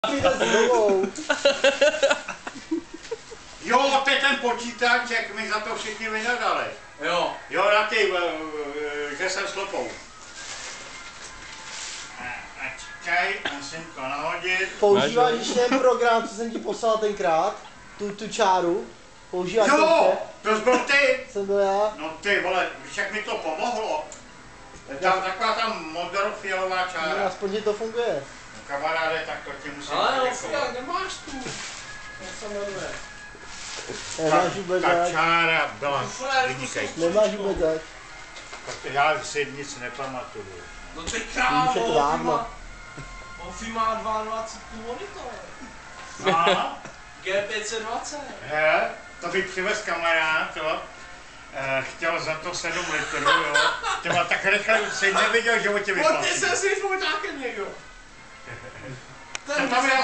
Jo, to je ten počítač, jak mi za to všichni vynadali. Jo. Jo, na ty, že jsem s lopou. A čekaj, musím to nahodit. Používáš ještě ten program, co jsem ti poslal tenkrát? Tu čáru? Používáš to? Jo, to jsi byl ty. Jsem byl já. No ty vole, víš jak mi to pomohlo? Tam taková ta modrofialová No, čára. aspoň ti to funguje. No, kamaráde, tak to ti musím Ale no, poděkovat. jak nemáš tu. Jak se jmenuje? Nemáš vůbec Ta zač. čára byla vynikající. Nemáš vůbec zač. Protože já si nic nepamatuju. No ty Už krávo, je to dávno. Ofi má 22 monitor. No, G520. he, to by přivez kamarád, jo. Chtěl za to 7 litrů, jo. Těma tak rychle si neviděl, že o tě vyplatí. Pojďte se svým fotákem někdo. To tam je